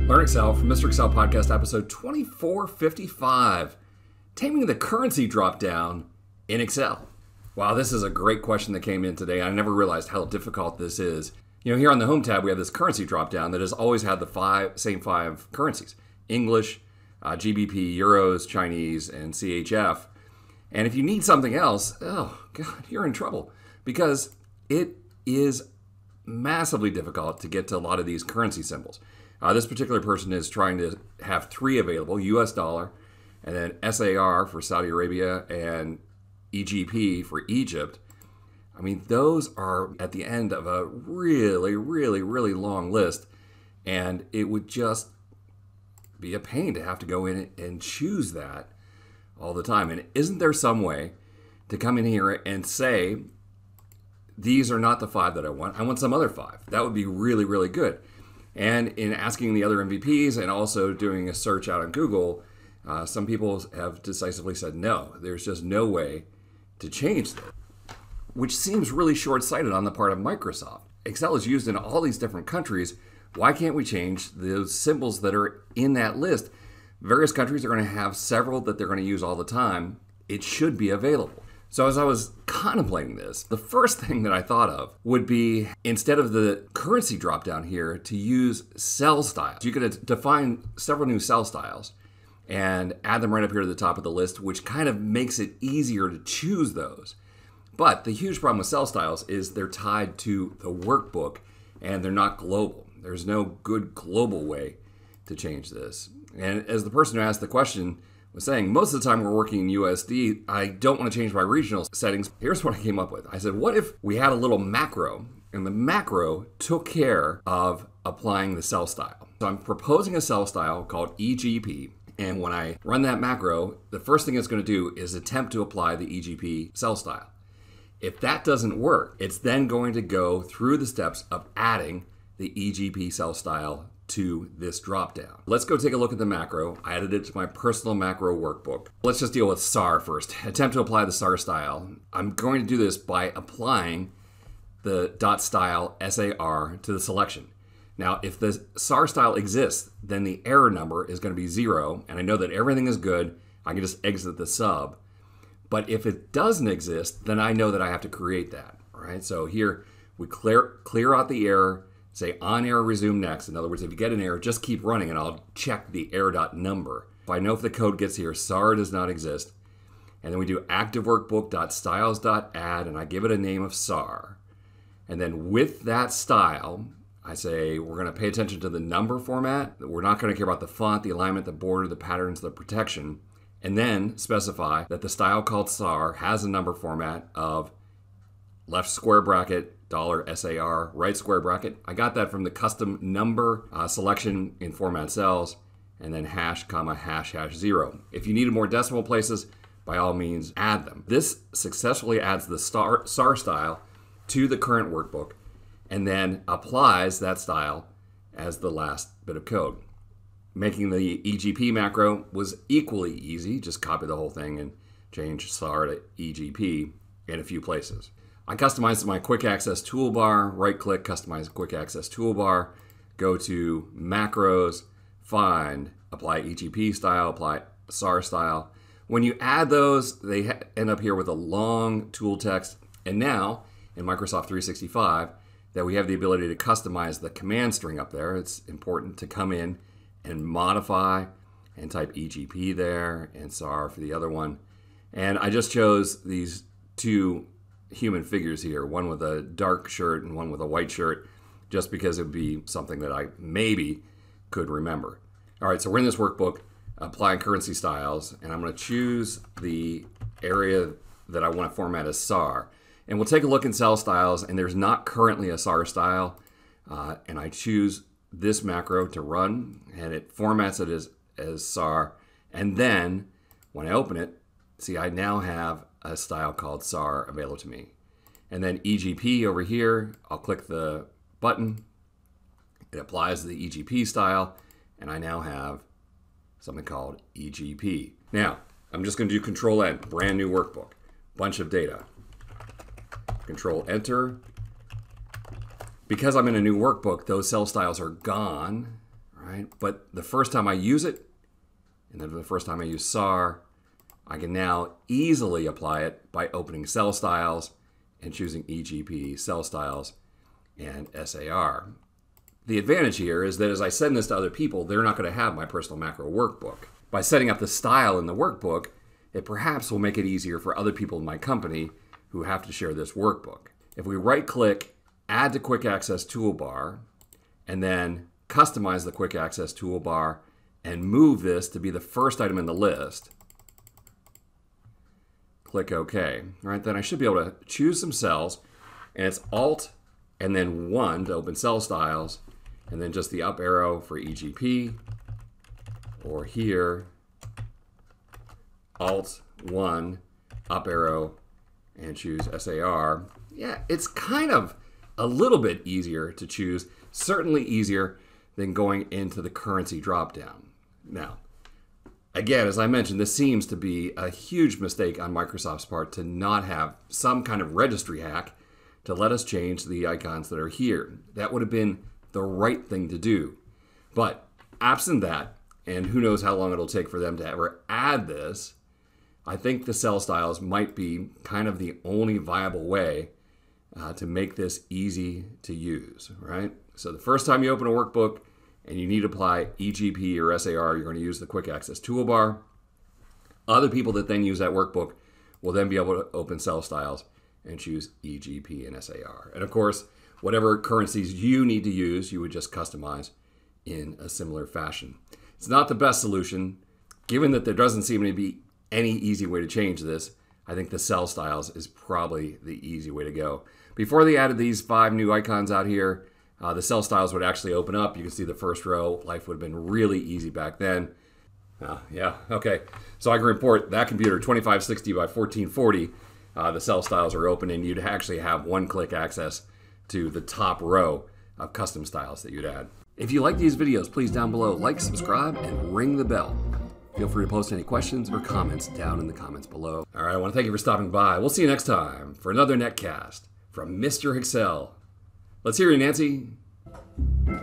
Learn Excel from MrExcel Podcast, episode 2455. Taming the currency drop-down in Excel. Wow, this is a great question that came in today. I never realized how difficult this is. You know, here on the Home tab, we have this currency drop-down that has always had the same five currencies. English, GBP, Euros, Chinese, and CHF. And if you need something else, oh, God, you're in trouble. Because it is massively difficult to get to a lot of these currency symbols. This particular person is trying to have three available: US dollar, and then SAR for Saudi Arabia, and EGP for Egypt. I mean, those are at the end of a really, really, really long list, and it would just be a pain to have to go in and choose that all the time. And isn't there some way to come in here and say, these are not the five that I want some other five? That would be really, really good. And in asking the other MVPs and also doing a search out on Google, some people have decisively said, no, there's just no way to change that, which seems really short-sighted on the part of Microsoft. Excel is used in all these different countries. Why can't we change those symbols that are in that list? Various countries are going to have several that they're going to use all the time. It should be available. So as I was contemplating this, the first thing that I thought of would be, instead of the currency drop down here, to use cell styles. You could define several new cell styles and add them right up here to the top of the list, which kind of makes it easier to choose those. But the huge problem with cell styles is they're tied to the workbook and they're not global. There's no good global way to change this. And as the person who asked the question was saying, most of the time we're working in USD, I don't want to change my regional settings. Here's what I came up with. I said, what if we had a little macro, and the macro took care of applying the cell style? So I'm proposing a cell style called EGP, and when I run that macro, the first thing it's going to do is attempt to apply the EGP cell style. If that doesn't work, it's then going to go through the steps of adding the EGP cell style to this dropdown. Let's go take a look at the macro. I added it to my personal macro workbook. Let's just deal with SAR first. Attempt to apply the SAR style. I'm going to do this by applying the .style SAR to the selection. Now, if the SAR style exists, then the error number is going to be 0, and I know that everything is good. I can just exit the sub. But if it doesn't exist, then I know that I have to create that. All right. So here we clear out the error. Say on error, resume next. In other words, if you get an error, just keep running and I'll check the error.number. If I know if the code gets here, SAR does not exist. And then we do active workbook.styles.add, and I give it a name of SAR. And then with that style, I say we're going to pay attention to the number format. We're not going to care about the font, the alignment, the border, the patterns, the protection. And then specify that the style called SAR has a number format of left square bracket, $SAR, right square bracket. I got that from the custom number selection in format cells, and then hash, comma, hash, hash 0. If you needed more decimal places, by all means, add them. This successfully adds the SAR style to the current workbook, and then applies that style as the last bit of code. Making the EGP macro was equally easy. Just copy the whole thing and change SAR to EGP in a few places. I customized my quick access toolbar, right click, customize quick access toolbar, go to macros, find, apply EGP style, apply SAR style. When you add those, they end up here with a long tool text. And now in Microsoft 365, that we have the ability to customize the command string up there. It's important to come in and modify and type EGP there and SAR for the other one. And I just chose these two human figures here, one with a dark shirt and one with a white shirt, just because it would be something that I maybe could remember. All right, so we're in this workbook, applying currency styles, and I'm going to choose the area that I want to format as SAR. And we'll take a look in cell styles, and there's not currently a SAR style, and I choose this macro to run, and it formats it as SAR. And then when I open it, see, I now have a style called SAR available to me. And then EGP over here, I'll click the button. It applies the EGP style, and I now have something called EGP. Now, I'm just going to do Control-N, brand new workbook, bunch of data. Control-Enter. Because I'm in a new workbook, those cell styles are gone, right? But the first time I use it, and then the first time I use SAR, I can now easily apply it by opening cell styles and choosing EGP, cell styles, and SAR. The advantage here is that as I send this to other people, they're not going to have my personal macro workbook. By setting up the style in the workbook, it perhaps will make it easier for other people in my company who have to share this workbook. If we right-click, add to Quick Access Toolbar, and then customize the Quick Access Toolbar and move this to be the first item in the list, click OK. All right, then I should be able to choose some cells, and it's Alt and then 1 to open cell styles, and then just the up arrow for EGP, or here, Alt 1, up arrow, and choose SAR. Yeah, it's kind of a little bit easier to choose, certainly easier than going into the currency dropdown. Now, again, as I mentioned, this seems to be a huge mistake on Microsoft's part to not have some kind of registry hack to let us change the icons that are here. That would have been the right thing to do. But absent that, and who knows how long it'll take for them to ever add this, I think the cell styles might be kind of the only viable way to make this easy to use, right? So the first time you open a workbook and you need to apply EGP or SAR, you're going to use the Quick Access Toolbar. Other people that then use that workbook will then be able to open cell styles and choose EGP and SAR. And of course, whatever currencies you need to use, you would just customize in a similar fashion. It's not the best solution. Given that there doesn't seem to be any easy way to change this, I think the cell styles is probably the easy way to go. Before they added these 5 new icons out here, the cell styles would actually open up. You can see the first row. Life would have been really easy back then. Yeah, okay. So I can report that computer 2560 by 1440. The cell styles are open, and you'd actually have one-click access to the top row of custom styles that you'd add. If you like these videos, please down below like, subscribe, and ring the bell. Feel free to post any questions or comments down in the comments below. All right, I want to thank you for stopping by. We'll see you next time for another netcast from Mr. Excel. Let's hear you, Nancy.